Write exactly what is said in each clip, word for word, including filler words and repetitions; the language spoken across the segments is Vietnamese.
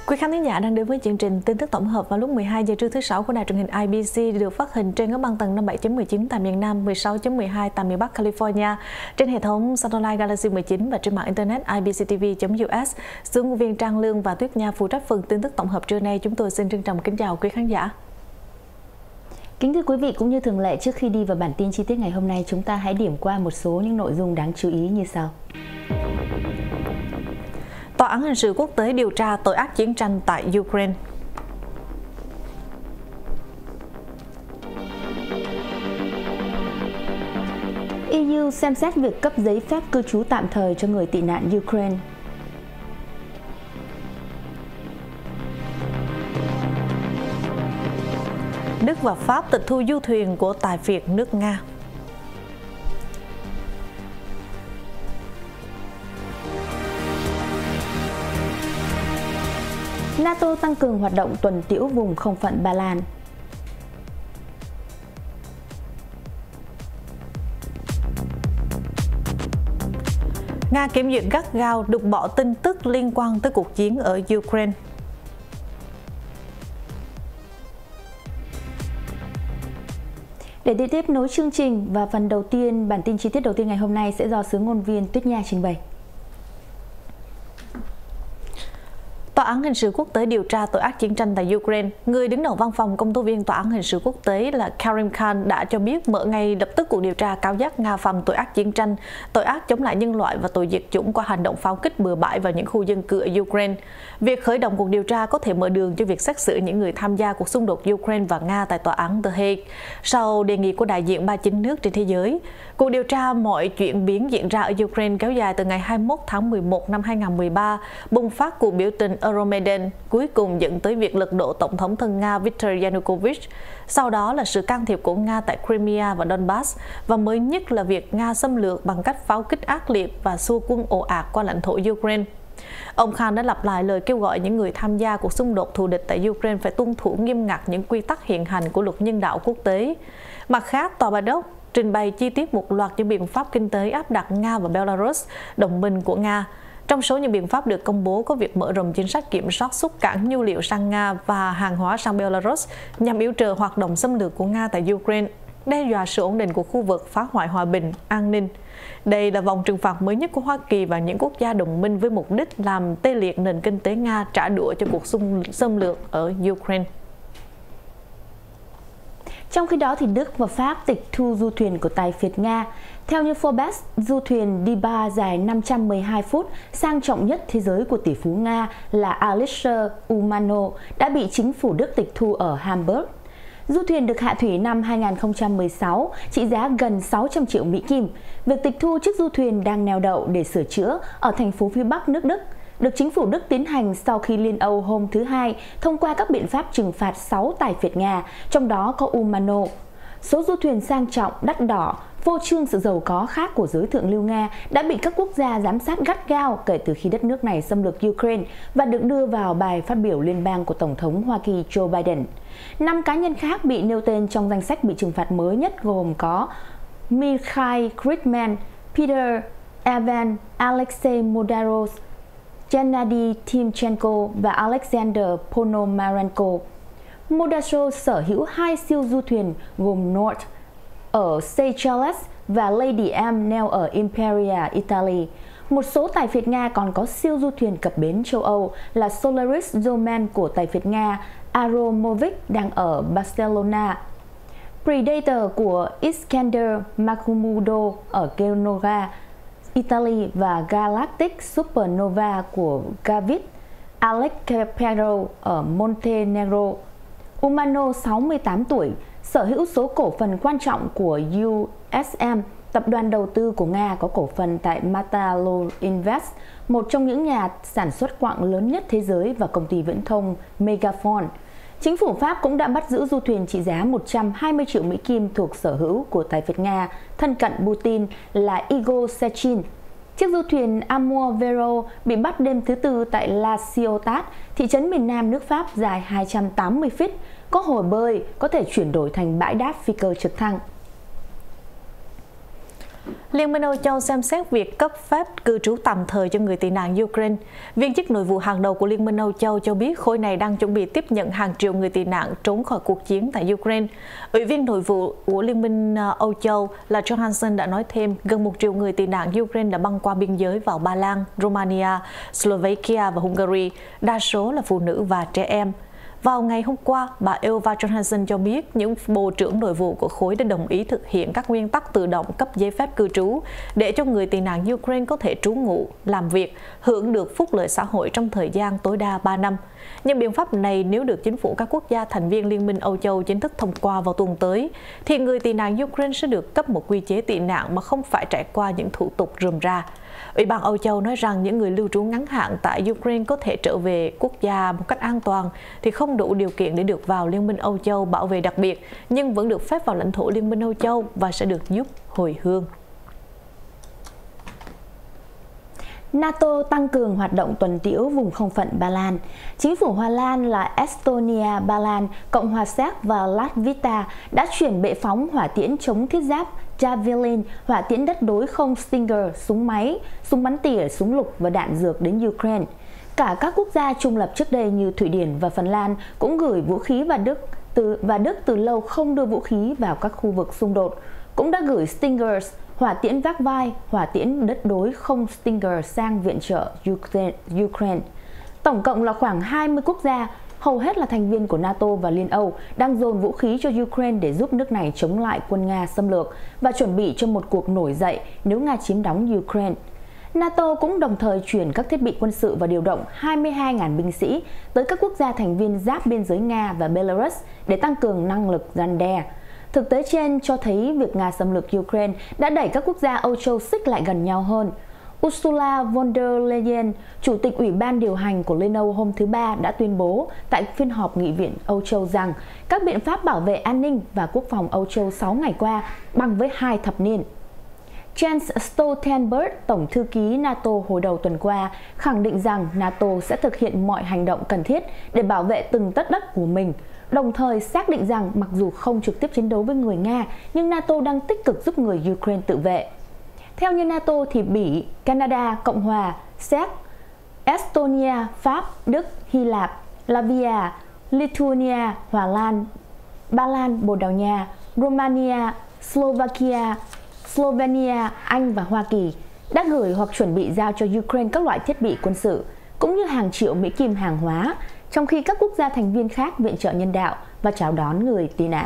Quý khán thính giả đang đến với chương trình tin tức tổng hợp vào lúc mười hai giờ trưa thứ sáu của đài truyền hình I B C, được phát hình trên các băng tần năm mươi bảy chấm mười chín tại miền Nam, mười sáu chấm mười hai tại miền Bắc California, trên hệ thống Satellite Galaxy mười chín và trên mạng internet i b c t v chấm u s. Sự ngôn viên Trang Lương và Tuyết Nha phụ trách phần tin tức tổng hợp trưa nay. Chúng tôi xin trân trọng kính chào quý khán giả. Kính thưa quý vị, cũng như thường lệ, trước khi đi vào bản tin chi tiết ngày hôm nay, chúng ta hãy điểm qua một số những nội dung đáng chú ý như sau. Tòa án hình sự quốc tế điều tra tội ác chiến tranh tại Ukraine. e u xem xét việc cấp giấy phép cư trú tạm thời cho người tị nạn Ukraine. Đức và Pháp tịch thu du thuyền của tài phiệt nước Nga. NATO tăng cường hoạt động tuần tiễu vùng không phận Ba Lan. Nga kiểm duyệt gắt gao đục bỏ tin tức liên quan tới cuộc chiến ở Ukraine. Để đi tiếp nối chương trình và phần đầu tiên, bản tin chi tiết đầu tiên ngày hôm nay sẽ do sứ ngôn viên Tuyết Nha trình bày. Tòa án hình sự quốc tế điều tra tội ác chiến tranh tại Ukraine, người đứng đầu văn phòng công tố viên Tòa án hình sự quốc tế là Karim Khan đã cho biết mở ngay lập tức cuộc điều tra cáo giác Nga phạm tội ác chiến tranh, tội ác chống lại nhân loại và tội diệt chủng qua hành động pháo kích bừa bãi vào những khu dân cư ở Ukraine. Việc khởi động cuộc điều tra có thể mở đường cho việc xét xử những người tham gia cuộc xung đột Ukraine và Nga tại Tòa án The Hague, sau đề nghị của đại diện ba mươi chín nước trên thế giới. Cuộc điều tra mọi chuyển biến diễn ra ở Ukraine kéo dài từ ngày hai mươi mốt tháng mười một năm hai nghìn không trăm mười ba, bùng phát cuộc biểu tình Euromaidan, cuối cùng dẫn tới việc lật đổ Tổng thống thân Nga Viktor Yanukovych. Sau đó là sự can thiệp của Nga tại Crimea và Donbass, và mới nhất là việc Nga xâm lược bằng cách pháo kích ác liệt và xua quân ồ ạt qua lãnh thổ Ukraine. Ông Khan đã lặp lại lời kêu gọi những người tham gia cuộc xung đột thù địch tại Ukraine phải tuân thủ nghiêm ngặt những quy tắc hiện hành của luật nhân đạo quốc tế. Mặt khác, Tòa Bạch Ốc trình bày chi tiết một loạt những biện pháp kinh tế áp đặt Nga và Belarus, đồng minh của Nga. Trong số những biện pháp được công bố có việc mở rộng chính sách kiểm soát xuất cảng nhu liệu sang Nga và hàng hóa sang Belarus nhằm yếu trừ hoạt động xâm lược của Nga tại Ukraine, đe dọa sự ổn định của khu vực, phá hoại hòa bình, an ninh. Đây là vòng trừng phạt mới nhất của Hoa Kỳ và những quốc gia đồng minh với mục đích làm tê liệt nền kinh tế Nga trả đũa cho cuộc xâm lược ở Ukraine. Trong khi đó, thì Đức và Pháp tịch thu du thuyền của tài phiệt Nga. Theo như Forbes, du thuyền Diba dài năm trăm mười hai phút, sang trọng nhất thế giới của tỷ phú Nga là Alisher Umano đã bị chính phủ Đức tịch thu ở Hamburg. Du thuyền được hạ thủy năm hai nghìn không trăm mười sáu, trị giá gần sáu trăm triệu Mỹ Kim. Việc tịch thu chiếc du thuyền đang neo đậu để sửa chữa ở thành phố phía Bắc nước Đức được chính phủ Đức tiến hành sau khi Liên Âu hôm thứ Hai thông qua các biện pháp trừng phạt sáu tài phiệt Nga, trong đó có Umano. Số du thuyền sang trọng, đắt đỏ, phô trương sự giàu có khác của giới thượng lưu Nga đã bị các quốc gia giám sát gắt gao kể từ khi đất nước này xâm lược Ukraine và được đưa vào bài phát biểu liên bang của Tổng thống Hoa Kỳ Joe Biden. Năm cá nhân khác bị nêu tên trong danh sách bị trừng phạt mới nhất gồm có Mikhail Kridman, Peter Evan, Alexei Modaros, Gennady Timchenko và Alexander Ponomarenko. Modaros sở hữu hai siêu du thuyền gồm North ở Seychelles và Lady M neo ở Imperia, Italy. Một số tài phiệt Nga còn có siêu du thuyền cập bến châu Âu là Solaris Roman của tài phiệt Nga Aromovic đang ở Barcelona, Predator của Iskander Makhmudo ở Genoa, Italy và Galactic Supernova của Gavit Alex Capero ở Montenegro. Umano, sáu mươi tám tuổi, sở hữu số cổ phần quan trọng của u ét em, tập đoàn đầu tư của Nga có cổ phần tại Matalo Invest, một trong những nhà sản xuất quặng lớn nhất thế giới, và công ty viễn thông Megaphone. Chính phủ Pháp cũng đã bắt giữ du thuyền trị giá một trăm hai mươi triệu Mỹ Kim thuộc sở hữu của tài phiệt Nga thân cận Putin là Igor Sechin. Chiếc du thuyền Amour Vero bị bắt đêm thứ Tư tại La Ciotat, thị trấn miền nam nước Pháp dài hai trăm tám mươi feet, có hồ bơi, có thể chuyển đổi thành bãi đáp phi cơ trực thăng. Liên minh Âu Châu xem xét việc cấp phép cư trú tạm thời cho người tị nạn Ukraine. Viên chức nội vụ hàng đầu của Liên minh Âu Châu cho biết khối này đang chuẩn bị tiếp nhận hàng triệu người tị nạn trốn khỏi cuộc chiến tại Ukraine. Ủy viên nội vụ của Liên minh Âu Châu là Johansson đã nói thêm gần một triệu người tị nạn Ukraine đã băng qua biên giới vào Ba Lan, Romania, Slovakia và Hungary, đa số là phụ nữ và trẻ em. Vào ngày hôm qua, bà Ylva Johansson cho biết những bộ trưởng nội vụ của khối đã đồng ý thực hiện các nguyên tắc tự động cấp giấy phép cư trú để cho người tị nạn Ukraine có thể trú ngụ, làm việc, hưởng được phúc lợi xã hội trong thời gian tối đa ba năm. Những biện pháp này nếu được chính phủ các quốc gia thành viên Liên minh Âu Châu chính thức thông qua vào tuần tới, thì người tị nạn Ukraine sẽ được cấp một quy chế tị nạn mà không phải trải qua những thủ tục rườm rà. Ủy ban Âu Châu nói rằng những người lưu trú ngắn hạn tại Ukraine có thể trở về quốc gia một cách an toàn thì không đủ điều kiện để được vào Liên minh Âu Châu bảo vệ đặc biệt, nhưng vẫn được phép vào lãnh thổ Liên minh Âu Châu và sẽ được giúp hồi hương. NATO tăng cường hoạt động tuần tiễu vùng không phận Ba Lan. Chính phủ Hoa Lan là Estonia, Ba Lan, Cộng hòa Séc và Latvia đã chuyển bệ phóng hỏa tiễn chống thiết giáp Javelin, hỏa tiễn đất đối không Stinger, súng máy, súng bắn tỉa, súng lục và đạn dược đến Ukraine. Cả các quốc gia trung lập trước đây như Thụy Điển và Phần Lan cũng gửi vũ khí và Đức từ và Đức từ lâu không đưa vũ khí vào các khu vực xung đột, cũng đã gửi Stingers, hỏa tiễn vác vai, hỏa tiễn đất đối không Stinger sang viện trợ Ukraine. Tổng cộng là khoảng hai mươi quốc gia, hầu hết là thành viên của NATO và Liên Âu, đang dồn vũ khí cho Ukraine để giúp nước này chống lại quân Nga xâm lược và chuẩn bị cho một cuộc nổi dậy nếu Nga chiếm đóng Ukraine. NATO cũng đồng thời chuyển các thiết bị quân sự và điều động hai mươi hai nghìn binh sĩ tới các quốc gia thành viên giáp biên giới Nga và Belarus để tăng cường năng lực răn đe. Thực tế trên cho thấy việc Nga xâm lược Ukraine đã đẩy các quốc gia Âu Châu xích lại gần nhau hơn. Ursula von der Leyen, Chủ tịch Ủy ban điều hành của Liên Âu hôm thứ Ba đã tuyên bố tại phiên họp Nghị viện Âu Châu rằng các biện pháp bảo vệ an ninh và quốc phòng Âu Châu sáu ngày qua bằng với hai thập niên. Jens Stoltenberg, Tổng thư ký NATO hồi đầu tuần qua, khẳng định rằng NATO sẽ thực hiện mọi hành động cần thiết để bảo vệ từng tấc đất của mình, đồng thời xác định rằng mặc dù không trực tiếp chiến đấu với người Nga, nhưng NATO đang tích cực giúp người Ukraine tự vệ. Theo như NATO thì Bỉ, Canada, Cộng hòa, Séc, Estonia, Pháp, Đức, Hy Lạp, Latvia, Lithuania, Hà Lan, Ba Lan, Bồ Đào Nha, Romania, Slovakia, Slovenia, Anh và Hoa Kỳ đã gửi hoặc chuẩn bị giao cho Ukraine các loại thiết bị quân sự, cũng như hàng triệu Mỹ Kim hàng hóa, trong khi các quốc gia thành viên khác viện trợ nhân đạo và chào đón người tị nạn.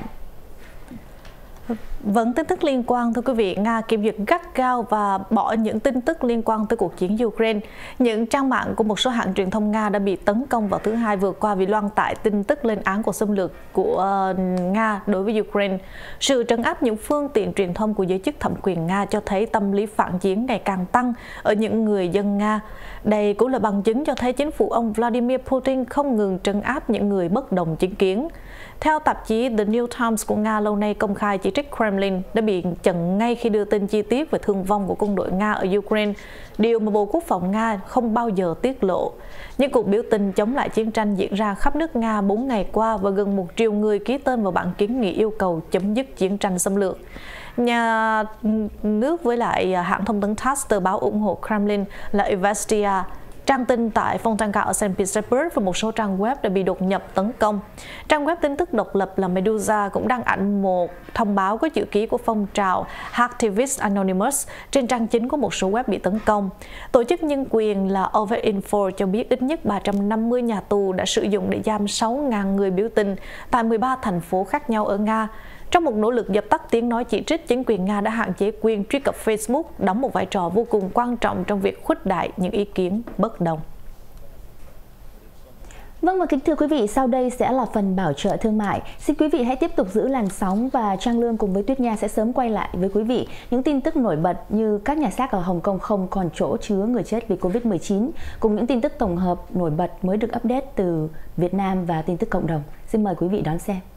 Vẫn tin tức liên quan, thưa quý vị, Nga kiểm duyệt gắt gao và bỏ những tin tức liên quan tới cuộc chiến Ukraine. Những trang mạng của một số hãng truyền thông Nga đã bị tấn công vào thứ Hai vừa qua vì loan tải tin tức lên án cuộc xâm lược của Nga đối với Ukraine. Sự trấn áp những phương tiện truyền thông của giới chức thẩm quyền Nga cho thấy tâm lý phản chiến ngày càng tăng ở những người dân Nga. Đây cũng là bằng chứng cho thấy chính phủ ông Vladimir Putin không ngừng trấn áp những người bất đồng chính kiến. Theo tạp chí The New Times của Nga lâu nay công khai chỉ trích Kremlin đã bị chặn ngay khi đưa tin chi tiết về thương vong của quân đội Nga ở Ukraine, điều mà Bộ Quốc phòng Nga không bao giờ tiết lộ. Những cuộc biểu tình chống lại chiến tranh diễn ra khắp nước Nga bốn ngày qua và gần một triệu người ký tên vào bản kiến nghị yêu cầu chấm dứt chiến tranh xâm lược. Nhà nước với lại hãng thông tấn tát tờ báo ủng hộ Kremlin là Izvestia, trang tin tại Fontanka ở Saint Petersburg và một số trang web đã bị đột nhập tấn công. Trang web tin tức độc lập là Meduza cũng đăng ảnh một thông báo có chữ ký của phong trào Hacktivist Anonymous trên trang chính của một số web bị tấn công. Tổ chức nhân quyền là Overinfo cho biết ít nhất ba trăm năm mươi nhà tù đã sử dụng để giam sáu nghìn người biểu tình tại mười ba thành phố khác nhau ở Nga. Trong một nỗ lực dập tắt tiếng nói chỉ trích, chính quyền Nga đã hạn chế quyền truy cập Facebook, đóng một vai trò vô cùng quan trọng trong việc khuếch đại những ý kiến bất đồng. Vâng, và kính thưa quý vị, sau đây sẽ là phần bảo trợ thương mại. Xin quý vị hãy tiếp tục giữ làn sóng và Trang Lương cùng với Tuyết Nha sẽ sớm quay lại với quý vị những tin tức nổi bật như các nhà xác ở Hồng Kông không còn chỗ chứa người chết vì Covid mười chín, cùng những tin tức tổng hợp nổi bật mới được update từ Việt Nam và tin tức cộng đồng. Xin mời quý vị đón xem.